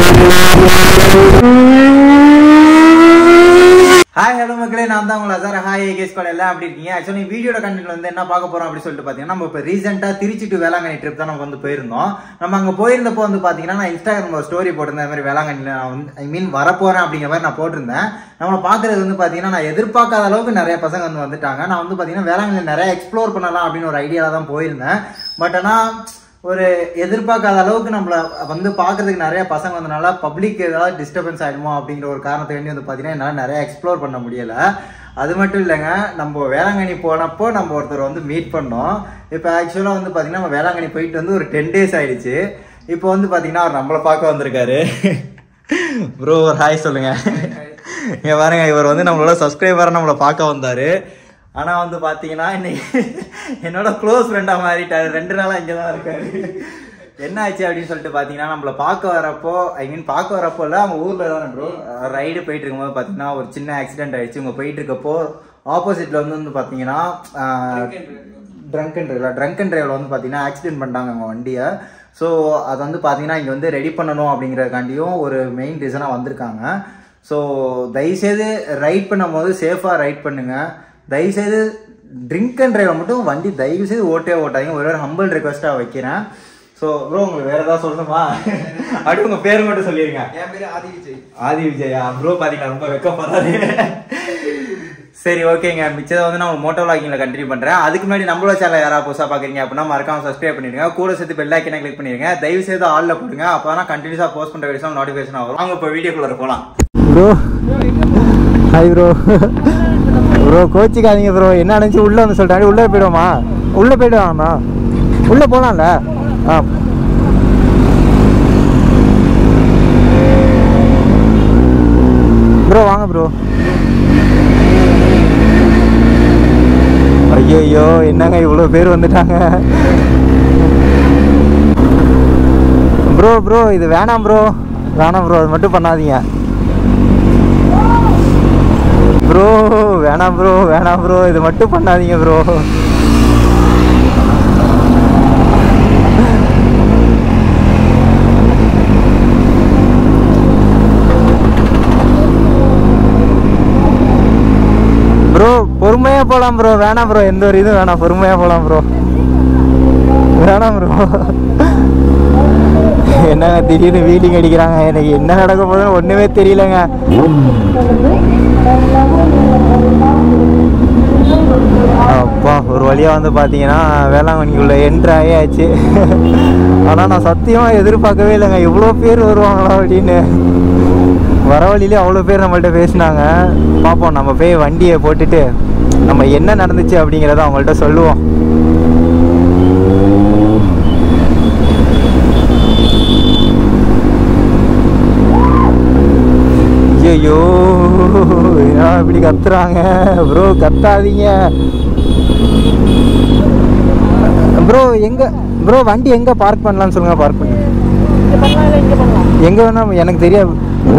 Hi, hello மக்களே, நான் தான் உங்க அசார். ஹாய் கேஸ் கால் எல்லாம் அப்படி இருக்கீங்க. ஆக்சுவலி வீடியோட கண்டென்ட் வந்து என்ன பார்க்க போறோம் அப்படி சொல்லிட்டு பாத்தீங்கன்னா, நம்ம இப்போ ரீசெண்டா திருச்சி டு வேளாங்கண்ணி ட்ரிப் தான் நம்ம வந்து போயிருந்தோம். நம்ம அங்க போயிருந்தப்போ வந்து பாத்தீங்கன்னா, நான் இன்ஸ்டாகிராம்ல ஸ்டோரி போட்டிருந்தேன். இந்த மாதிரி வேளாங்கண்ணில நான் வந்து வரப்போறேன் அப்படிங்கிற மாதிரி நான் போட்டிருந்தேன். நம்மளை பாக்குறது வந்து பாத்தீங்கன்னா, நான் எதிர்பார்க்காத அளவுக்கு நிறைய பசங்க வந்து வந்துட்டாங்க. நான் வந்து பாத்தீங்கன்னா வேளாங்கண்ணில நிறைய எக்ஸ்ப்ளோர் பண்ணலாம் அப்படின்னு ஒரு ஐடியால தான் போயிருந்தேன். பட் ஆனா ஒரு எதிர்பார்க்காத அளவுக்கு நம்மள வந்து பாக்குறதுக்கு நிறைய பசங்க வந்தனால பப்ளிக் ஏதாவது டிஸ்டர்பன்ஸ் ஆயிடுமோ அப்படிங்கிற ஒரு காரணத்தை வேண்டி வந்து பாத்தீங்கன்னா என்னால நிறைய எக்ஸ்ப்ளோர் பண்ண முடியல. அது மட்டும் இல்லைங்க, நம்ம வேளாங்கண்ணி போனப்போ நம்ம ஒருத்தர் வந்து மீட் பண்ணோம். இப்போ ஆக்சுவலா வந்து பாத்தீங்கன்னா நம்ம வேளாங்கண்ணி போயிட்டு வந்து ஒரு 10 days ஆயிடுச்சு. இப்போ வந்து பாத்தீங்கன்னா அவர் நம்மளை பார்க்க வந்திருக்காரு. ப்ரோ ஒரு ஹாய் சொல்லுங்க. இங்க பாருங்க, இவர் வந்து நம்மளோட சப்ஸ்கிரைபரா நம்மளை பார்க்க வந்தாரு. ஆனா வந்து பாத்தீங்கன்னா இன்னைக்கு என்னோட க்ளோஸ் ஃப்ரெண்டா மாறிட்டாரு. 2 நாளா இங்கதான் இருக்காரு. என்ன ஆச்சு அப்படின்னு சொல்லிட்டு பாத்தீங்கன்னா, நம்மள பார்க்க வரப்போ பார்க்க வரப்போ இல்ல, அவங்க ஊர்ல தான் ப்ரோ ரைடு போயிட்டு இருக்கும்போது பாத்தீங்கன்னா ஒரு சின்ன ஆக்சிடென்ட் ஆயிடுச்சு. இவங்க போயிட்டு இருக்கப்போ ஆப்போசிட்ல வந்து பாத்தீங்கன்னா ட்ரங்க் அண்ட் டிரைவ்ல வந்து பாத்தீங்கன்னா ஆக்சிடென்ட் பண்ணிட்டாங்க அவங்க வண்டியை. ஸோ அதை வந்து பாத்தீங்கன்னா இங்க வந்து ரெடி பண்ணணும் அப்படிங்கறதுக்காண்டியும் ஒரு மெயின் ரீசனா வந்திருக்காங்க. ஸோ தயவுசெய்து ரைட் பண்ணும் போது சேஃபா ரைட் பண்ணுங்க. தயவுசெய்து ட்ரிங்க் அண்ட் டிரைவ் மட்டும் வண்டி தயவுசெய்து ஓட்டாதீங்க. ஒரு ஹம்பிள் ரெக்வஸ்டா வைக்கிறேன். ஸோ ப்ரோ உங்களுக்கு வேற ஏதாவது சொல்லணுமா? அப்படி உங்க பேர் மட்டும் சொல்லிருங்க. என் பேரு ஆதி விஜய். ஆதி விஜயா ப்ரோ? பாத்தீங்கன்னா ரொம்ப வெக்கப்படுறாரு. சரி ஓகேங்க, மிச்சத்தை வந்து நான் மோட்டோ விளாகிங்ல கண்டினியூ பண்றேன். அதுக்கு முன்னாடி நம்மளோட சேனல் யாராவது புதுசா பாக்குறீங்க அப்படின்னா மறக்காம சப்ஸ்கிரைப் பண்ணிடுங்க. கூட சேர்த்து பெல் ஐக்கனை கிளிக் பண்ணிடுங்க. தயவு செய்து ஆல்ல போடுங்க. அப்பதான் கண்டினியூஸா போஸ்ட் பண்ற வீடியோஸ் நோட்டிபிகேஷன் வரும். அவங்க இப்போ வீடியோக்குள்ள போலாம். Bro hi bro. ப்ரோ கோச்சிக்காதீங்க ப்ரோ. என்ன நினச்சி உள்ளே வந்து சொல்லிட்டாங்க. உள்ளே போயிடுவோமா? உள்ளே போயிடுவாங்கண்ணா. உள்ளே போகலாம்ல? ஆ ப்ரோ வாங்க ப்ரோ. ஐயோ என்னங்க இவ்வளோ பேர் வந்துட்டாங்க. ப்ரோ இது வேணாம் ப்ரோ, அது மட்டும் பண்ணாதீங்க ப்ரோ. வேணாம் ப்ரோ, இது மட்டும் பண்ணாதீங்க ப்ரோ. ப்ரோ பொறுமையா போலாம் ப்ரோ. வேணாம் ப்ரோ, எந்த ஒரு இதுவும் வேணாம். பொறுமையா போலாம் ப்ரோ. வேணாம் ப்ரோ. என்னங்க திடீர்னு வீலிங் அடிக்கிறாங்க. எனக்கு என்ன நடக்க போதுன்னு ஒண்ணுமே தெரியலங்க. அப்பா ஒரு வழியா வந்து பாத்தீங்கன்னா வேளாங்கண்ணிக்குள்ள என்ட்ரு ஆகியாச்சு. ஆனா நான் சத்தியமா எதிர்பார்க்கவே இல்லைங்க இவ்வளோ பேர் வருவாங்களா அப்படின்னு. வர வழியிலே அவ்வளோ பேர் நம்மள்ட்ட பேசினாங்க. பார்ப்போம், நம்ம போய் வண்டியை போட்டுட்டு நம்ம என்ன நடந்துச்சு அப்படிங்கிறத அவங்கள்ட்ட சொல்லுவோம். ஐயோ இப்படி கத்துறாங்க ப்ரோ. கத்தாதீங்க ப்ரோ. எங்க ப்ரோ வண்டி எங்க பார்க் பண்ணலாம்னு சொல்லுங்க. பார்க் பண்ணி எங்க வேணா எனக்கு தெரியாது.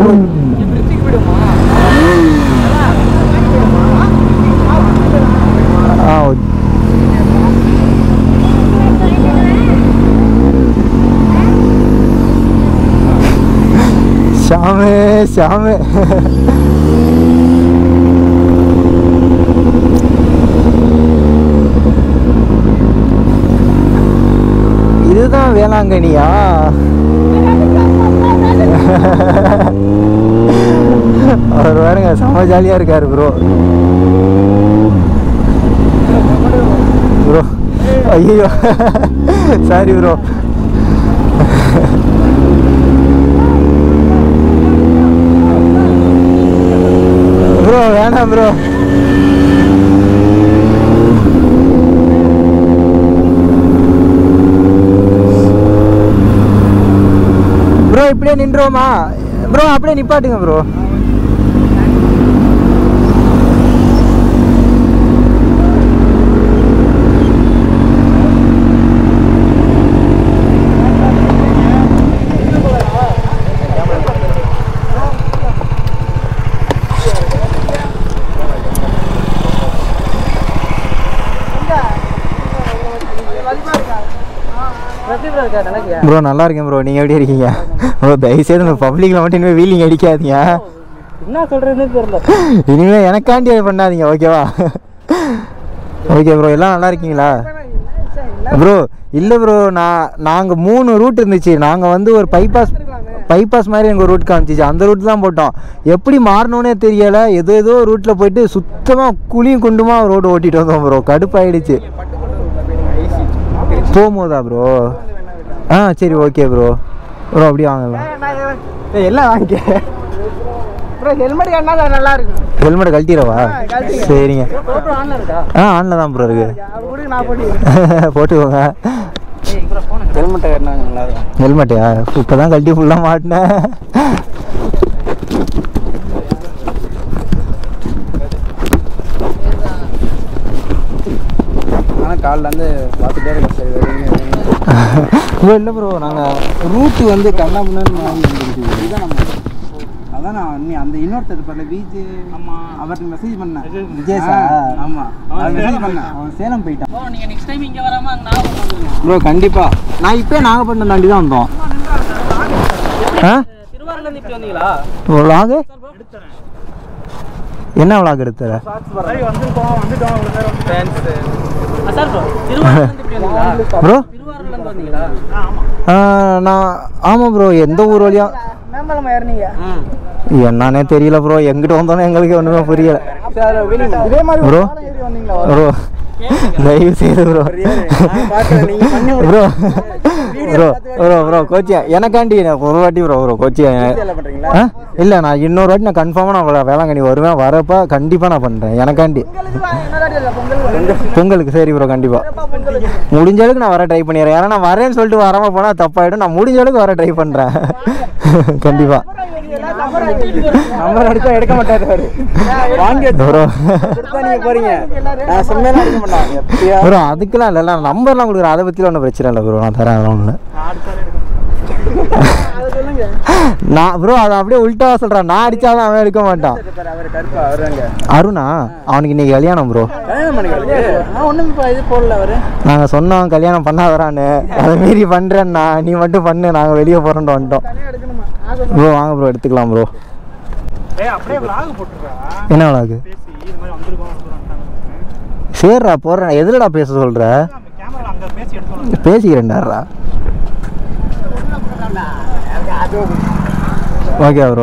ஷாமே இதுதான் வேளாங்கண்ணியா? அவர் பாருங்க செம ஜாலியா இருக்காரு ப்ரோ. ஐயோ சாரி ப்ரோ. வேணாம் ப்ரோ. இப்படியே நின்றோமா ப்ரோ? அப்படியே நிப்பாட்டுங்க ப்ரோ. எப்படி ப்ரோ இருக்கா? நல்லா ப்ரோ நல்லா இருக்கேன் ப்ரோ. நீங்கள் எப்படி இருக்கீங்க ப்ரோ? தயவுசெய்து இந்த பப்ளிக்கில் மட்டும் இனிமேல் வீலிங் அடிக்காதீங்க. என்ன சொல்கிறதுன்னு தெரியல. இனிமேல் எனக்காண்டி அது பண்ணாதீங்க, ஓகேவா? ஓகே ப்ரோ, எல்லாம் நல்லா இருக்கீங்களா ப்ரோ? இல்லை ப்ரோ, நாங்கள் 3 ரூட் இருந்துச்சு. நாங்கள் வந்து ஒரு பைபாஸ் மாதிரி எங்கள் ரூட் காமிச்சிச்சு. அந்த ரூட் தான் போட்டோம். எப்படி மாறணுன்னே தெரியலை. ஏதோ ரூட்டில் போயிட்டு சுத்தமாக குழியும் குண்டுமா ரோடு ஓட்டிகிட்டு வந்தோம் ப்ரோ. கடுப்பாயிடுச்சு போகும்போதா ப்ரோ? சரி ஓகே ப்ரோ. அப்படியே வாங்கலாம். எல்லாம் வாங்கிக்க ப்ரோ. ஹெல்மெட் கட்டினா நல்லா இருக்கும். ஹெல்மெட் கழட்டிடவா? சரிங்க. ஆன்ல தான் ப்ரோ இருக்கு. போட்டுக்கோங்க. ஹெல்மெட்டை கட்டினா நல்லா இருக்கும். ஹெல்மெட்டையா? இப்போ தான் கழட்டி ஃபுல்லாக மாட்டினேன். ஆனால் காலிலேருந்து பார்த்துட்டே இருக்கேன். சரி ப்ரோ இல்லை ப்ரோ, நாங்கள் ரூட்டு வந்து கண்ணாமண்ணு மாறி வந்துருக்கு. இதுதான் நம்ம அதான் நான் நீ அந்த இன்னொருத்தர் பரல விஜய். ஆமாம், அவருக்கு மெசேஜ் பண்ணேன். விஜய் சார். ஆமாம், அவர் மெசேஜ் பண்ணேன். அவன் சேலம் போயிட்டான். நீங்கள் நெக்ஸ்ட் டைம் இங்கே வராமல் அங்கே நாகப்பட்டினம் ப்ரோ. கண்டிப்பாக நான் இப்போ நாகப்பட்டினம் தாண்டி தான் வந்தோம். திருவாரூர்லேருந்து இப்படி வந்தீங்களா? விளாகு என்ன விளாக் எடுத்துற ப்ரோ? நான் ஆமாம் ப்ரோ. எந்த ஊர் வழியா என்னன்னே தெரியல ப்ரோ. எங்கிட்ட வந்தோன்னே எங்களுக்கு ஒன்றுமே புரியல ப்ரோ. ப்ரோ தயவு செய்து bro bro bro bro bro கோச்சியா எனக்காண்டி ஒரு வாட்டி ப்ரோ கோச்சியா. இல்லை, நான் இன்னொரு வாட்டி நான் கன்ஃபார்மாக நான் வேளாங்கண்ணி வருவேன். வரப்போ கண்டிப்பாக நான் பண்ணுறேன் எனக்காண்டி. பொங்கலுக்கு சரி ப்ரோ, கண்டிப்பாக முடிஞ்ச அளவுக்கு நான் வர ட்ரை பண்ணிடுறேன். ஏன்னா நான் வரேன்னு சொல்லிட்டு வராமல் போனால் தப்பாயிடும். நான் முடிஞ்ச அளவுக்கு வர ட்ரை பண்ணுறேன் கண்டிப்பாக. நம்பர் அடிச்சா எடுக்க மாட்டாரு வாங்கி ப்ரோ. நீங்க போறீங்க, நான் சொன்னேன் எடுக்க மாட்டாங்க ப்ரோ. அதுக்கெல்லாம் இல்லை, நான் நம்பர்லாம் கொடுக்குறேன். அதை பற்றிலாம் ஒன்றும் பிரச்சனை இல்லை ப்ரோ. நான் தரேன், அதெல்லாம் ஒன்று. நான் ப்ரோ அதை அப்படியே உள்டாவா சொல்கிறேன். நான் அடித்தாலும் அவன் எடுக்க மாட்டான். அருணா? அவனுக்கு இன்னைக்கு கல்யாணம் ப்ரோ. நாங்கள் சொன்னோம் கல்யாணம் பண்ணாதரான்னு. அதை மீறி பண்ணுறேன்னா நீ மட்டும் பண்ணு, நாங்கள் வெளியே போகிறோன்ட்டு வந்துட்டோம் ப்ரோ. வாங்க ப்ரோ, எடுத்துக்கலாம் ப்ரோ. என்ன விளாகு? சரிடா போடுறேன். எதுலடா பேச சொல்கிற? பேசிக்கிறேன்டாரா. Okay bro.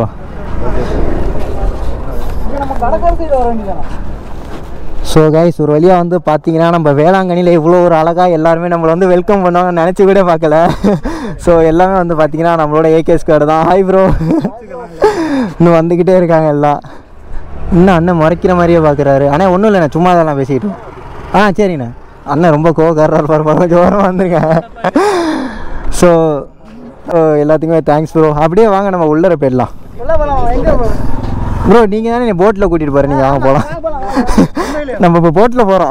ஸோ கைஸ், ஒரு வழியாக வந்து பார்த்தீங்கன்னா நம்ம வேளாங்கண்ணியில் இவ்வளோ ஒரு அழகாக எல்லாருமே நம்மளை வந்து வெல்கம் பண்ணுவாங்கன்னு நினச்சி கூட பார்க்கல. ஸோ எல்லாமே வந்து பார்த்தீங்கன்னா நம்மளோட ஏகே ஸ்குவாட் தான். Hi bro. இன்னும் வந்துக்கிட்டே இருக்காங்க எல்லாம். இன்னும் அண்ணன் முறைக்கிற மாதிரியே பார்க்குறாரு. ஆனால் ஒன்றும் இல்லைண்ணே, சும்மா அதெல்லாம் பேசிக்கிட்டோம். சரிண்ணே. அண்ணன் ரொம்ப கோவக்காரர் பாரு, ஜோரமாக வந்துருங்க. ஸோ எல்லாத்துக்குமே தேங்க்ஸ் ப்ரோ. அப்படியே வாங்க நம்ம உள்ளர போயிடலாம் ப்ரோ. நீங்கள் தானே போட்டில் கூட்டிகிட்டு போகிறேன். நீங்கள் வாங்க போகலாம். நம்ம இப்போ போட்டில் போகிறோம்.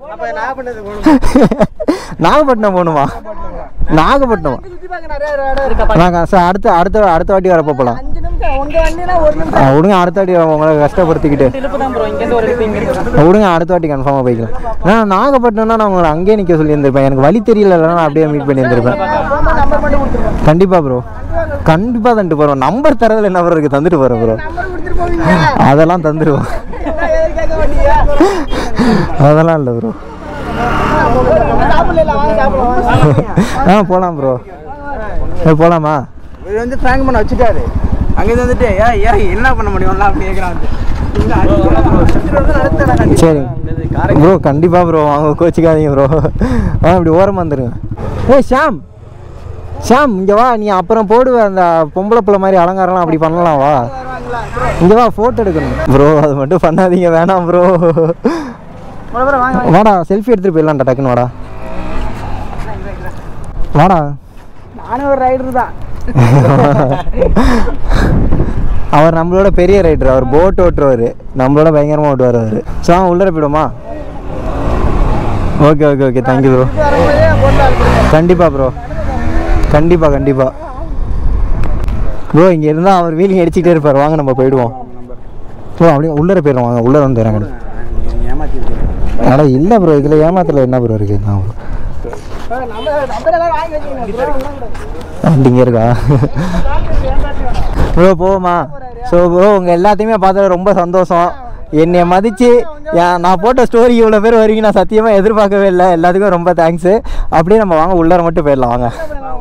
நாகப்பட்டினம் போகணுமா? நாகப்பட்டினம் நாங்கள் சார் அடுத்த வாட்டி வரப்போ போகலாம். விடுங்க, அடுத்த வாட்டி உங்களை கஷ்டப்படுத்திக்கிட்டு விடுங்க. அடுத்த வாட்டி கன்ஃபார்மாக போய்க்கலாம். நான் நாகப்பட்டினம்னா நான் உங்களை அங்கேயே நிற்க சொல்லியிருந்திருப்பேன். எனக்கு வழி தெரியல, நான் அப்படியே மீட் பண்ணியிருந்திருப்பேன். கண்டிப்பாக ப்ரோ, கண்டிப்பாக தந்துட்டு போகிறோம். நம்பர் தரதில் என்ன ப்ரோ இருக்குது? தந்துட்டு போகிறேன் ப்ரோ. அதெல்லாம் தந்துடுவோம். அதெல்லாம் இல்லை ப்ரோ. போகலாம் ப்ரோ. போகலாமா? இவர் வந்து ஃப்ராங்க் பண்ண வச்சுட்டாரு. அங்கே வந்துட்டு என்ன பண்ண முடியும்ல அப்படி கேட்குறாங்க. சரி ப்ரோ, கண்டிப்பாக ப்ரோ. அவங்க கோச்சிக்காதீங்க ப்ரோ. இப்படி ஓரமாக வந்துடுங்க. ஷாம் ஷாம் இங்கே வா. நீ அப்புறம் போடுவ அந்த பொம்பளை பிள்ளை மாதிரி அலங்காரம்லாம் அப்படி பண்ணலாம். வா இங்கே வா, ஃபோட்டோ எடுக்கணும் ப்ரோ. அது மட்டும் பண்ணாதீங்க, வேணாம் ப்ரோ. வாடா, செல்ஃபி எடுத்துகிட்டு போயிடலாம்டா. டக்குன்னு வாடா வாடா. நானும் ஒரு ரைடர் தான். அவர் நம்மளோட பெரிய ரைடர். அவர் போட் ஓட்டுறவர், நம்மளோட பயங்கரமாக ஓட்டுவார் அவர். ஸோ உள்ளே போயிடுமா? Okay okay okay, thank you bro. கண்டிப்பாக ப்ரோ, கண்டிப்பாக ப்ரோ. இங்கே இருந்தால் அவர் வீலிங் அடிச்சுக்கிட்டே இருப்பார். வாங்க நம்ம போயிடுவோம் ப்ரோ. அப்படியே உள்ளே போயிடுவோம். வாங்க உள்ளே வந்து தராங்க. ஆனால் இல்லை ப்ரோ, இதில் ஏமாத்தல என்ன ப்ரோ இருக்குது? நான் வண்டிங்க இருக்கா ப்ரோ போவோமா? ஸோ ப்ரோ உங்கள் எல்லாத்தையுமே பார்த்தது ரொம்ப சந்தோஷம். என்னை மதித்து நான் போட்ட ஸ்டோரி இவ்வளோ பேர் வரைக்கும் நான் சத்தியமாக எதிர்பார்க்கவே இல்லை. எல்லாத்துக்கும் ரொம்ப தேங்க்ஸு. அப்படியே நம்ம வாங்க உள்ளார மட்டும் போயிடலாம் வாங்க.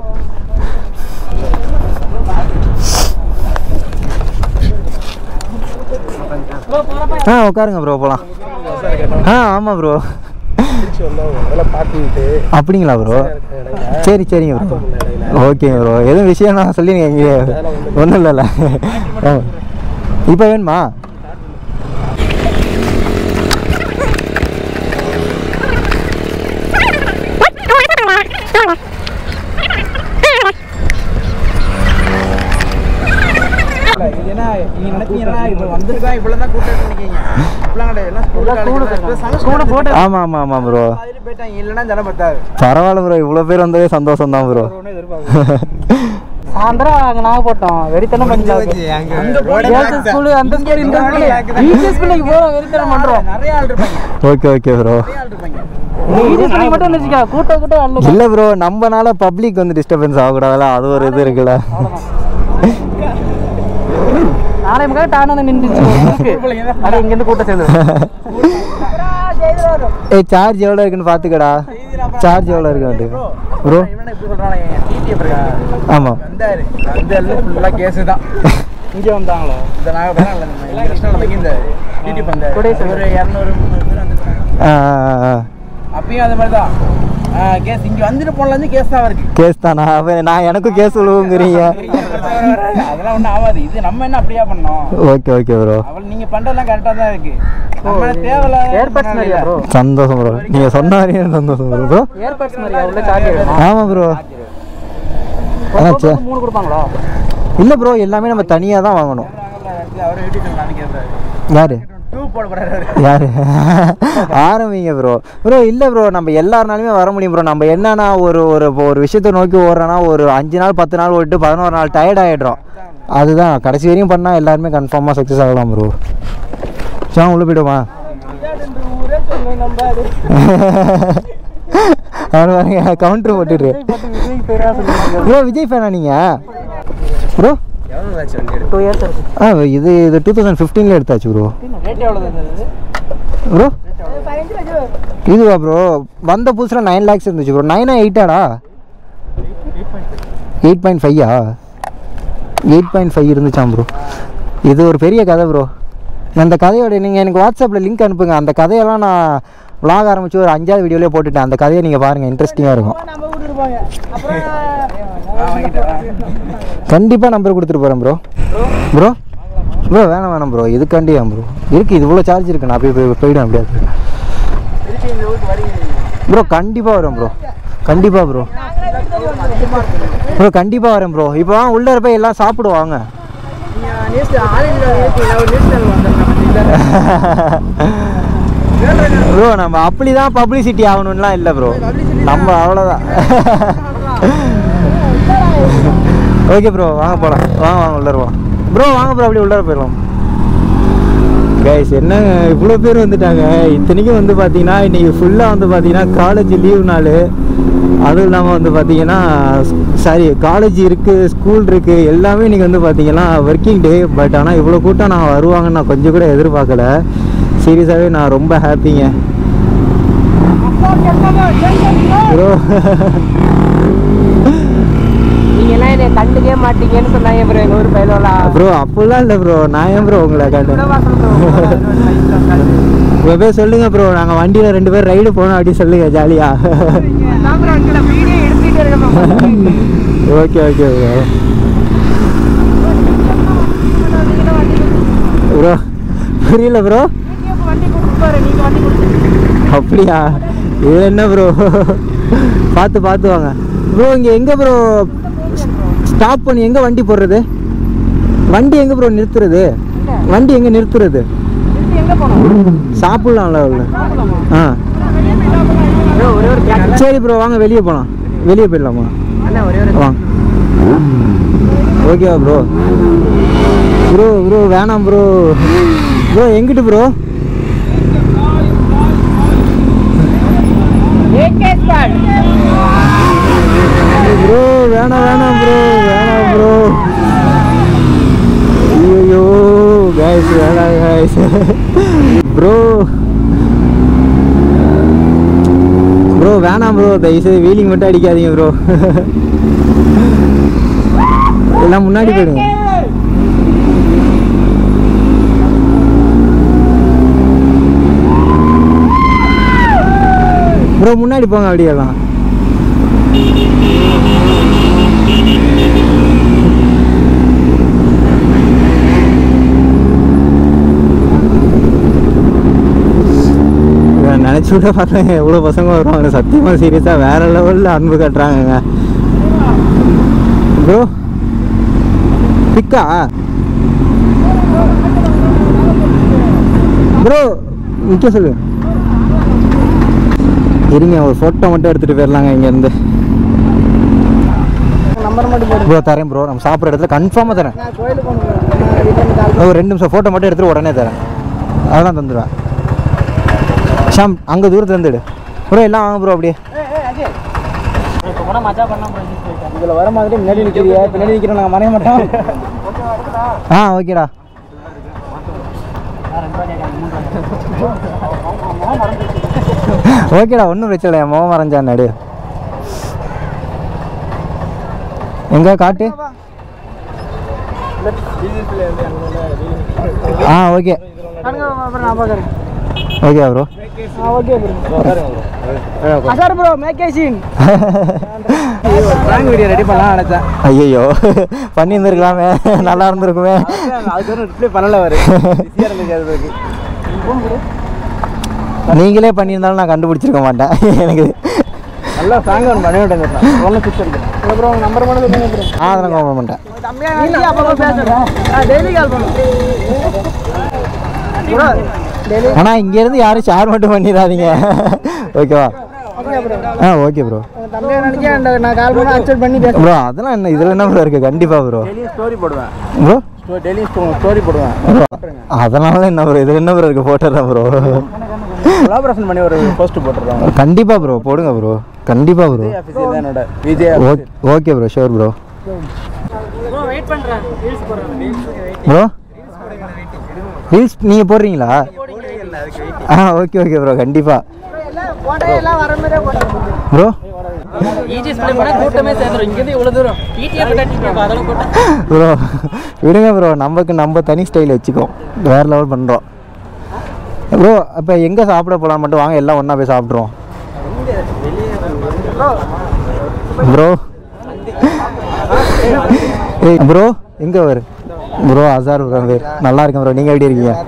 உட்காருங்க ப்ரோ போகலாம். ஆமாம் ப்ரோ. அப்படிங்களா ப்ரோ? சரிங்க ப்ரோ. ஓகேங்க ப்ரோ. எதுவும் விஷயம் நான் சொல்லி நீங்கள் ஒன்றும் இல்லைல்ல. இப்போ வேணுமா? ஆமா ஆமா ஆமா ப்ரோ. பரவாயில்ல ப்ரோ, இவ்வளோ பேர் வந்ததே சந்தோஷம் தான் ப்ரோ. சாயந்தரம் அங்கே நாங்கள் போட்டோம் வெறித்தனம் பண்ணி வெறித்தனம் பண்ணுறோம். Okay bro. இல்லை ப்ரோ, நம்மனால பப்ளிக் வந்து டிஸ்டர்பன்ஸ் ஆகக்கூடாதுல்ல, அது ஒரு இது இருக்குல்ல. நாளைக்கு டான் வந்து நின்றுச்சு இங்கேருந்து கூட்டம் சேர்ந்து. சார்ஜ் எவ்வளோ இருக்குன்னு பார்த்துக்கடா. சார்ஜ் எவ்வளோ இருக்கு ப்ரோ? ஆமாம் கேஸு தான் இங்கே வந்தாங்களோ இந்த அப்பயும் அது மாதிரி தான் கேஸ் இங்கே வந்துட்டு போனது கேஸ் தான் இருக்கு. கேஸ் தானா? நான் எனக்கும் கேஸ் விழுவுங்கிறீங்க. அதெல்லாம் ஒன்றும் ஆகாது. இது நம்ம என்ன அப்படியா பண்ணோம்? Okay bro. அவள் நீங்கள் பண்ணுறதுலாம் கரெக்டாக தான் இருக்கு. சந்தோஷம் ப்ரோ. நீங்கள் சொன்ன வரையும் சந்தோஷம் ப்ரோ. ஆமாம் ப்ரோ. கொடுப்பாங்களா? இல்லை ப்ரோ, எல்லாமே நம்ம தனியாக தான் வாங்கணும். யாரு ஆரம்பிங்க ப்ரோ. இல்லை ப்ரோ, நம்ம எல்லாருனாலுமே வர முடியும் ப்ரோ. நம்ம என்னன்னா ஒரு விஷயத்தை நோக்கி ஓடுறோன்னா ஒரு 5 நாள் 10 நாள் ஓட்டு 11 நாள் டயர்ட் ஆகிடுறோம். அதுதான் கடைசி வரையும் பண்ணால் எல்லாருமே கன்ஃபார்மாக சக்ஸஸ் ஆகலாம் ப்ரோ. சாங் உள்ள போய்டுமா? அவன் கவுண்டர் போட்டுட்டு ப்ரோ. விஜய் ஃபேனா நீங்கள் ப்ரோ? இது 2015 எடுத்தாச்சு ப்ரோ. ப்ரோ இதுவா ப்ரோ? வந்த புதுசில் 9 lakhs இருந்துச்சு ப்ரோ. 9 8ஆடா? 8.5 8.5 இருந்துச்சாம் ப்ரோ. இது ஒரு பெரிய கதை ப்ரோ. அந்த கதையோட நீங்கள் எனக்கு வாட்ஸ்அப்பில் லிங்க் அனுப்புங்க. அந்த கதையெல்லாம் நான் விளாக் ஆரம்பித்து ஒரு 5வது வீடியோலேயே போட்டுட்டேன். அந்த கதையை நீங்கள் பாருங்கள், இன்ட்ரெஸ்டிங்காக இருக்கும். கண்டிப்பாக நம்பர் கொடுத்துட்டு போகிறேன் ப்ரோ. வேணாம் ப்ரோ. இதுக்காண்டியா ப்ரோ இருக்குது. இது இவ்வளோ சார்ஜ் இருக்குது. நான் போயிடுவேன் அப்படியாது ப்ரோ. கண்டிப்பாக வரேன் ப்ரோ. கண்டிப்பாக வரேன் ப்ரோ. இப்போ உள்ளே போய் எல்லாம் சாப்பிடுவாங்க. ப்ரோ நம்ம அப்படிதான் பப்ளிசிட்டி ஆகணும்லாம் இல்லை ப்ரோ. நம்ம அவ்வளோதான். ஓகே ப்ரோ, வாங்க போகலாம். வாங்க உள்ளருவோம் ப்ரோ. வாங்க ப்ரோ, அப்படி உள்ளர போயிடலாம். கைஸ் என்ன இவ்வளோ பேர் வந்துட்டாங்க. இத்தனைக்கும் வந்து பார்த்தீங்கன்னா இன்றைக்கி ஃபுல்லாக வந்து பார்த்தீங்கன்னா காலேஜ் லீவ் நாள். அதுவும் இல்லாமல் வந்து பார்த்தீங்கன்னா காலேஜ் இருக்குது, ஸ்கூல் இருக்குது, எல்லாமே இன்றைக்கி வந்து பார்த்தீங்கன்னா ஒர்க்கிங் டே. பட் ஆனால் இவ்வளோ கூட்டம் நான் வருவாங்கன்னு நான் கொஞ்சம் கூட எதிர்பார்க்கல. சீரியஸாகவே நான் ரொம்ப ஹாப்பிங்க ப்ரோ. நீங்கெல்லாம் என்னை கண்டுக்கவே மாட்டீங்கன்னு சொன்னாங்க ப்ரோ எங்கள் ஊர் பயிலோலாம். ப்ரோ அப்படிலாம் இல்லை ப்ரோ. நான் ஏன் ப்ரோ உங்களை கண்டு போய் சொல்லுங்க ப்ரோ. நாங்கள் வண்டியில் 2 பேர் ரைடு போனோம் அப்படின்னு சொல்லுங்க ஜாலியாக. Okay bro. புரியல ப்ரோ. அப்படியா? இது என்ன ப்ரோ? பார்த்து வாங்க ப்ரோ. இங்கே எங்கே ப்ரோ ஸ்டாப் பண்ணி எங்கே வண்டி போடுறது? வண்டி எங்கே ப்ரோ நிறுத்துறது? வண்டி எங்கே நிறுத்துறது? சாப்பிட்லாம்ல அவ்வளோ. சரி ப்ரோ, வாங்க வெளியே போகலாம். வெளியே போயிடலாமா? வாங்க. ஓகேவா ப்ரோ? ப்ரோ வேணாம் ப்ரோ. எங்கிட்டு ப்ரோ? AK Squad. வேணாம் ப்ரோ ஐயோ கைஸ் வேணாம் கைஸ் ப்ரோ வேணாம் ப்ரோ தயவுசெய்து வீலிங் மட்டும் அடிக்காதீங்க ப்ரோ எல்லாம் முன்னாடி போயிடுங்க ப்ரோ முன்னாடி போங்க அப்படியெல்லாம் நினச்சி விட பார்த்தேன் எவ்வளோ பசங்க வருவாங்க சத்தியமாக சீரியஸாக வேற லெவலில் அன்பு கட்டுறாங்கங்க ப்ரோ பிக்கா ப்ரோ நிற்க சொல்லு இருங்க ஒரு ஃபோட்டோ மட்டும் எடுத்துகிட்டு போயிடலாங்க இங்கேருந்து நம்பர் மட்டும் ப்ரோ தரேன் ப்ரோ நம்ம சாப்பிட்ற இடத்துல கன்ஃபார்மாக தரேன் ஒரு 2 நிமிஷம் ஃபோட்டோ மட்டும் எடுத்துகிட்டு உடனே தரேன் அதெல்லாம் தந்துடுவேன் ஷாம் அங்கே தூரத்தில் இருந்துடு ப்ரோ எல்லாம் வாங்க ப்ரோ அப்படியே இதில் வர மாதிரி முன்னாடி நிற்கிறீங்க பின்னாடி நிற்கிறோம் நாங்கள் மறைய மாட்டோம் ஓகேடா ஓகேடா ஒன்றும் பிரச்சனை இல்லை மோகம் மறைஞ்சான் நடு எங்கே காட்டு okay okay bro okay bro sir bro மேக்கேஷின் ப்ராங்க் வீடியோ ரெடி பண்ணலாம் நினச்சேன் ஐயோ பண்ணியிருந்துருக்கலாமே நல்லா இருந்திருக்குமே அதுக்கு ஒரு ரிப்ளை பண்ணல வரு நீங்களே பண்ணியிருந்தாலும் நான் கண்டுபிடிச்சிருக்க மாட்டேன் எனக்கு நல்லா ஃப்ராங்காக ஒன்று பண்ணி விட்டேன் ஒன்றும் ஃபிக்ஸ் இருக்கு ப்ரோ நம்பர் மட்டும் சொல்லுங்க ப்ரோ அதெல்லாம் கோபம் மாட்டேன் அப்போ பேசுகிறேன் டெய்லி கால் பண்ணுறேன் ப்ரோ டெய்லி ஆனால் இங்கேருந்து யாரும் ஷேர் மட்டும் பண்ணிடாதீங்க ஓகேவா ஓகே ப்ரோ தம்பியாக நினைக்க நான் கால் பண்ணி அக்செப்ட் பண்ணி பேசுகிறேன் ப்ரோ அதெல்லாம் என்ன இதில் என்ன ப்ரோ இருக்குது கண்டிப்பாக ப்ரோ டெய்லியும் ஸ்டோரி போடுவேன் ப்ரோ டெய்லி ஸ்டோரி போடுவேன் ப்ரோ அதனால என்ன ப்ரோ இதில் என்ன ப்ரோ இருக்குது போட்டுறேன் ப்ரோ கொலாபரேஷன் பண்ணி ஒரு போஸ்ட் போட்டுருவாங்க கண்டிப்பாக ப்ரோ போடுங்க ப்ரோ கண்டிப்பாக ப்ரோ என்னோட Vijay okay bro sure bro wait பண்ணுறேன் ரீல்ஸ் போடுறேன் ப்ரோ ரீல்ஸ் நீங்கள் போடுறீங்களா ஓகே ப்ரோ கண்டிப்பாக ப்ரோ ப்ரோ விடுங்க ப்ரோ நம்ம தனி ஸ்டைல் வச்சுக்கோம் வேற லெவல் பண்ணுறோம் ப்ரோ அப்போ எங்கே சாப்பிட போகலாம் மட்டும் வாங்க எல்லாம் ஒன்றா போய் சாப்பிட்ருவோம் ப்ரோ ப்ரோ எங்கே வரு ப்ரோ அசார் ப்ரோ பேர் நல்லா இருக்கேன் ப்ரோ நீங்கள் எப்படி இருக்கீங்க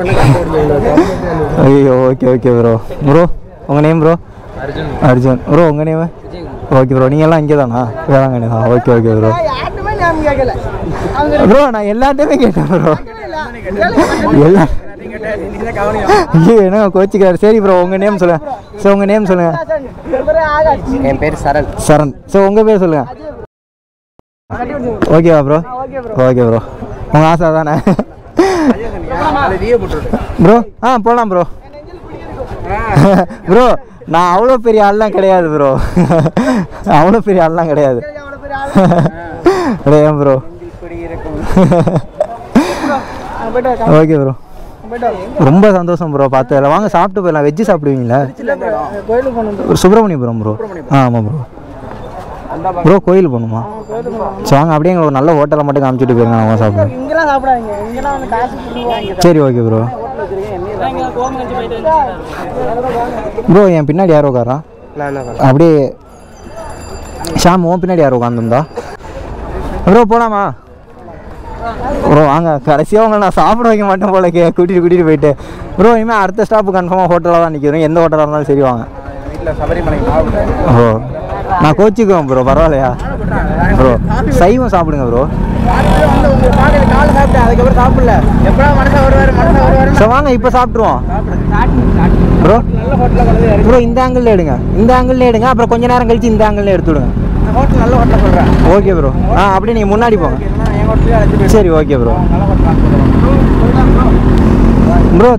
ஐயோ ஓகே ப்ரோ உங்கள் நேம் ப்ரோ அர்ஜுன் ப்ரோ உங்கள் நேம் ஓகே ப்ரோ நீங்கள் எல்லாம் இங்கே தானா வேளாங்கண்ணி ஓகே ப்ரோ ப்ரோ நான் எல்லாத்தையுமே கேட்டேன் ப்ரோ எல்லாம் என்ன கோச்சிக்காரு சரி ப்ரோ உங்கள் நேம் சொல்லுங்கள் ஸோ உங்கள் நேம் சொல்லுங்கள் என் பேர் சரண் ஸோ உங்கள் பேர் சொல்லுங்கள் ஓகேவா ப்ரோ ஓகே ப்ரோ உங்கள் ஆசை தானே ப்ரோ போகலாம் ப்ரோ ப்ரோ நான் அவ்வளோ பெரிய ஆள்லாம் கிடையாது ப்ரோ அவ்வளோ பெரிய ஆள்லாம் கிடையாது ஏன் ப்ரோ ஓகே ப்ரோ ரொம்ப சந்தோஷம் ப்ரோ பார்த்ததில்ல வாங்க சாப்பிட்டு போயிடலாம் வெஜ்ஜு சாப்பிடுவீங்களா சுப்பிரமணியபுரம் ப்ரோ ஆமாம் ப்ரோ கோயில் போகணுமா ஸோ வாங்க அப்படியே எங்களுக்கு ஒரு நல்ல ஹோட்டலை மட்டும் காமிச்சிட்டு போயிருங்க அவங்க சாப்பிடுவோம் சரி ஓகே ப்ரோ ப்ரோ என் பின்னாடி யார் உட்காரா அப்படியே ஷாம் உன் பின்னாடி யார் உட்காந்துருந்தா ப்ரோ போகலாமா ப்ரோ வாங்க கடைசியாக உங்களை நான் சாப்பிட வைக்க மாட்டேன் போல கூட்டிகிட்டு போயிட்டு ப்ரோ இனிமேல் அடுத்த ஸ்டாப்பு கன்ஃபார்மாக ஹோட்டலாக தான் நிற்கிறோம் எந்த ஹோட்டலாக இருந்தாலும் சரி வாங்க ஓ நான் கோச்சிக்குவேன் ப்ரோ பரவாயில்லையா ப்ரோ சைவம் சாப்பிடுங்க ப்ரோ அதுக்கப்புறம் சாப்பிடல எப்படா மனசா வருவாரு ஸோ வாங்க இப்போ சாப்பிட்ருவோம் ப்ரோ இந்த ஆங்கிள் எடுங்க அப்புறம் கொஞ்ச நேரம் கழிச்சு இந்த ஆங்கிள் எடுத்து விடுங்க ஹோட்டல் நல்ல ஹோட்டல் சொல்கிறேன் ஓகே ப்ரோ அப்படியே நீங்கள் முன்னாடி போங்க சரி ஓகே ப்ரோ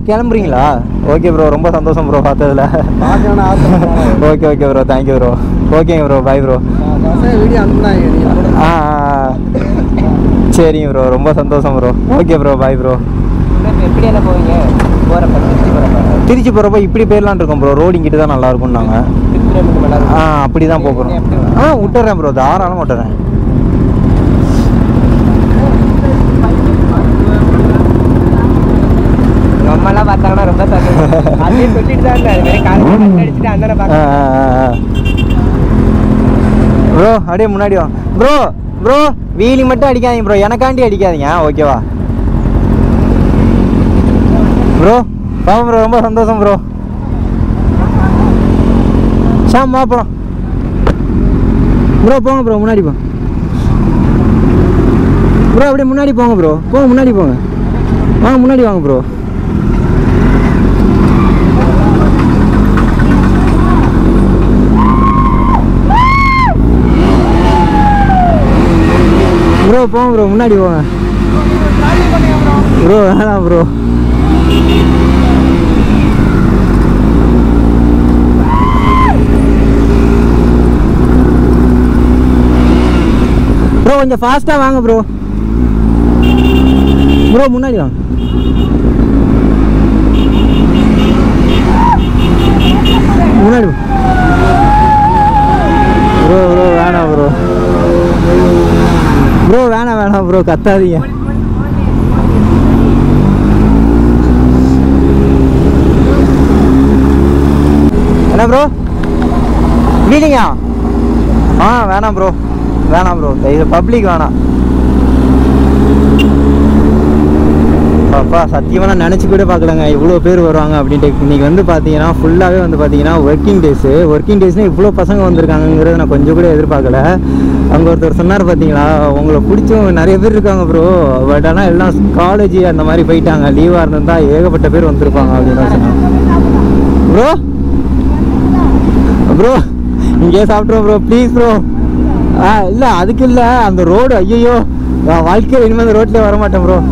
கிளம்புறீங்களா ஓகே ப்ரோ ரொம்ப சந்தோஷம் ப்ரோ பார்த்ததில் ஓகே ப்ரோ தேங்க்யூ ப்ரோ ஓகேங்க ப்ரோ, பாய் ப்ரோ. வீடியோ அனுப்புனாங்க. ஆ சரிங்க ப்ரோ, ரொம்ப சந்தோஷம் bro. Okay bro, bye bro. எப்படி என்ன போவீங்க போகிறப்ப? திருச்சி போகிறப்ப இப்படி போயிடலான் இருக்கோம் ப்ரோ. ரோடு இங்கிட்டு தான் நல்லா இருக்கும் நாங்கள். அப்படி தான் போகிறோம். விட்டுறேன் ப்ரோ, தாராளமாக விட்டுறேன். அம்மாலாம் பார்த்தாங்கன்னா ரொம்ப சந்தோஷம். அதே சொல்லிட்டு தான் இருந்தேன். காலேஜ் அடிச்சுட்டு அண்ணனை பார்க்க. ப்ரோ அப்படியே முன்னாடி வா ப்ரோ. ப்ரோ வீலி மட்டும் அடிக்காதீங்க ப்ரோ, எனக்காண்டி அடிக்காதீங்க, ஓகேவா ப்ரோ? பாவம் ப்ரோ, ரொம்ப சந்தோஷம் ப்ரோ. ஷாம் போகிறோம் ப்ரோ. போங்க ப்ரோ, முன்னாடி போங்க ப்ரோ. அப்படியே முன்னாடி போங்க ப்ரோ, போங்க முன்னாடி போங்க. வாங்க முன்னாடி வாங்க ப்ரோ. ப்ரோ போங்க ப்ரோ, முன்னாடி போங்க ப்ரோ. வேணாம் ப்ரோ. ப்ரோ கொஞ்சம் ஃபாஸ்ட்டாக வாங்க ப்ரோ. ப்ரோ முன்னாடி வாங்க. முன்னாடி ப்ரோ. ப்ரோ வேணாம் ப்ரோ. ப்ரோ வேணாம் ப்ரோ, கத்தாதீங்க. என்ன ப்ரோ வீலிங்கா? வேணாம் ப்ரோ, வேணாம் ப்ரோ, இது பப்ளிக் வேணாம். அப்பா சத்தியமாக நான் நினச்சி கூட பார்க்கலங்க இவ்வளோ பேர் வருவாங்க அப்படின்ட்டு. இன்றைக்கி வந்து பார்த்தீங்கன்னா ஃபுல்லாகவே வந்து பார்த்தீங்கன்னா ஒர்க்கிங் டேஸ்னு இவ்வளோ பசங்க வந்திருக்காங்கிறத நான் கொஞ்சம் கூட எதிர்பார்க்கல. அங்கே ஒருத்தர் சொன்னார் பார்த்தீங்களா, உங்களை பிடிச்சும் நிறைய பேர் இருக்காங்க ப்ரோ, பட் ஆனால் எல்லாம் காலேஜ் அந்த மாதிரி போயிட்டாங்க, லீவாக இருந்திருந்தால் ஏகப்பட்ட பேர் வந்திருப்பாங்க அப்படின்னு சொன்னாங்க. ப்ரோ ப்ரோ இங்கேயே சாப்பிட்றோம் ப்ரோ, ப்ளீஸ் ப்ரோ. இல்லை அதுக்கு இல்லை, அந்த ரோடு ஐயோ, நான் வாழ்க்கையில் இனிமேல் அந்த ரோட்லேயே வரமாட்டேன் ப்ரோ.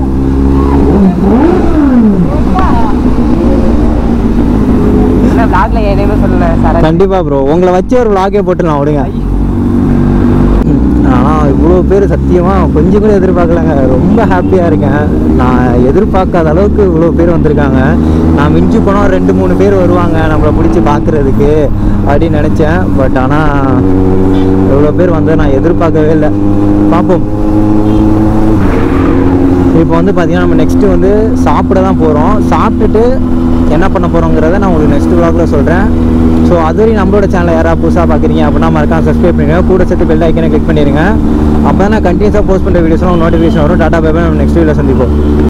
கண்டிப்பா ப்ரோ, உங்களை வச்சு ஒரு vlog போட்டுலாம் விடுங்க. ஆனால் இவ்வளோ பேர் சத்தியமாக கொஞ்சம் கூட எதிர்பார்க்கலங்க. ரொம்ப ஹாப்பியாக இருக்கேன். நான் எதிர்பார்க்காத அளவுக்கு இவ்வளோ பேர் வந்திருக்காங்க. நான் மிஞ்சி போனால் 2-3 பேர் வருவாங்க நம்மளை பிடிச்சி பார்க்குறதுக்கு அப்படின்னு நினச்சேன். பட் ஆனால் இவ்வளோ பேர் வந்து நான் எதிர்பார்க்கவே இல்லை. பார்ப்போம். இப்போ வந்து பார்த்தீங்கன்னா நம்ம நெக்ஸ்ட்டு வந்து சாப்பிட தான் போகிறோம். சாப்பிட்டுட்டு என்ன பண்ண போகிறோங்கிறத நான் உங்களுக்கு நெக்ஸ்ட் vlogல சொல்கிறேன். ஸோ அதுவரை நம்மளோட சேனலை யாராவது புதுசாக பார்க்குறீங்க அப்படின்னா மறக்காம சப்ஸ்கிரைப் பண்ணுங்கள். கூட சேர்த்து பெல் ஐக்கனை கிளிக் பண்ணிடுங்க. அப்போ தான் நான் கண்டினியூஸாக போஸ்ட் பண்ணுற வீடியோஸ்லாம் நோட்டிஃபிகேஷன் வரும். டாடா பை பை, நம்ம நெக்ஸ்ட் வீடியோவில் சந்திப்போம்.